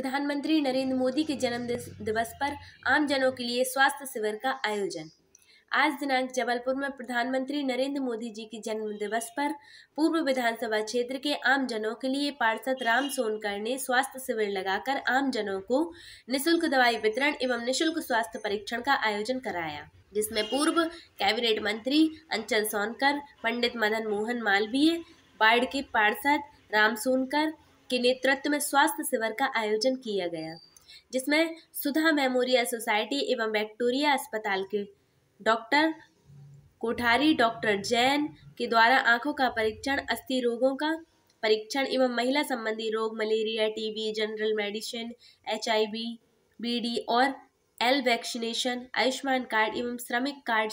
प्रधानमंत्री नरेंद्र मोदी के जन्म दिवस पर आमजनों के लिए स्वास्थ्य शिविर का आयोजन। आज दिनांक जबलपुर में प्रधानमंत्री नरेंद्र मोदी जी के जन्म दिवस पर पूर्व विधानसभा क्षेत्र के आमजनों के लिए पार्षद राम सोनकर ने स्वास्थ्य शिविर लगाकर आमजनों को निःशुल्क दवाई वितरण एवं निःशुल्क स्वास्थ्य परीक्षण का आयोजन कराया, जिसमें पूर्व कैबिनेट मंत्री अंचल सोनकर, पंडित मदन मोहन मालवीय, बाढ़ के पार्षद राम सोनकर के नेतृत्व में स्वास्थ्य शिविर का आयोजन किया गया, जिसमें सुधा मेमोरियल सोसाइटी एवं विक्टोरिया अस्पताल के डॉक्टर कोठारी, डॉक्टर जैन के द्वारा आंखों का परीक्षण, अस्थि रोगों का परीक्षण एवं महिला संबंधी रोग, malaria, TB, general medicine, HIV, BD और L वैक्सीनेशन, आयुष्मान कार्ड एवं श्रमिक कार्ड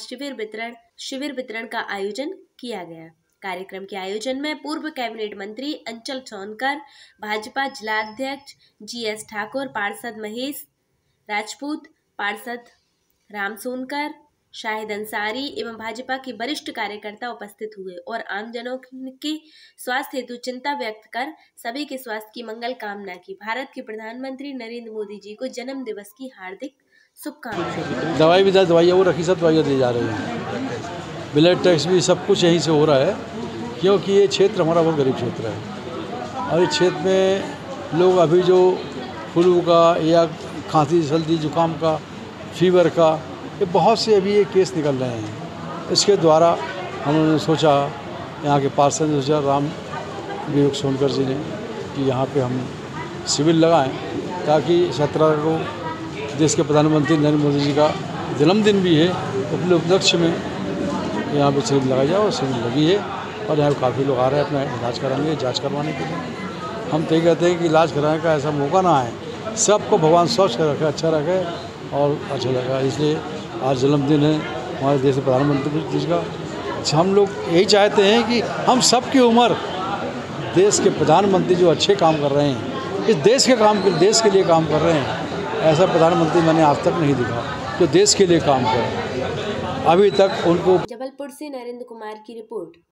शिविर वितरण का आयोजन किया गया। कार्यक्रम के आयोजन में पूर्व कैबिनेट मंत्री अंचल सोनकर, भाजपा जिलाध्यक्ष GS ठाकुर, पार्षद महेश राजपूत, पार्षद राम सोनकर, शाहिद अंसारी एवं भाजपा के वरिष्ठ कार्यकर्ता उपस्थित हुए और आमजनों के स्वास्थ्य हेतु चिंता व्यक्त कर सभी के स्वास्थ्य की मंगल कामना की। भारत के प्रधानमंत्री नरेंद्र मोदी जी को जन्म दिवस की हार्दिक शुभकामनाएं। दवाइयाँ वो रखी, सब दवाइयाँ दी जा रही हैं। ब्लड टेस्ट भी सब कुछ यहीं से हो रहा है, क्योंकि ये क्षेत्र हमारा बहुत गरीब क्षेत्र है और इस क्षेत्र में लोग अभी जो फ्लू का या खांसी, सर्दी, जुकाम का, फीवर का, ये बहुत से अभी ये केस निकल रहे हैं। इसके द्वारा हमने सोचा, यहाँ के पार्षद ने सोचा, राम विवेक सोनकर जी ने, कि यहाँ पे हम शिविर लगाएं ताकि 17 को देश के प्रधानमंत्री नरेंद्र मोदी जी का जन्मदिन भी है, अपने उपलक्ष्य में यहाँ पे शिविर लगाया जाए। और शिविर लगी है और यहाँ काफ़ी लोग आ रहे हैं अपना इलाज कराने, जांच करवाने के लिए। हम तो ये कहते हैं कि इलाज कराने का ऐसा मौका ना आए, सबको भगवान स्वस्थ रखे, अच्छा रखे और अच्छा लगा। इसलिए आज जन्मदिन है हमारे देश के प्रधानमंत्री जी का। हम लोग यही चाहते हैं कि हम सब की उम्र देश के प्रधानमंत्री जो अच्छे काम कर रहे हैं, इस देश के लिए काम कर रहे हैं, ऐसा प्रधानमंत्री मैंने आज तक नहीं देखा जो देश के लिए काम करे। अभी तक उनको। जबलपुर से नरेंद्र कुमार की रिपोर्ट।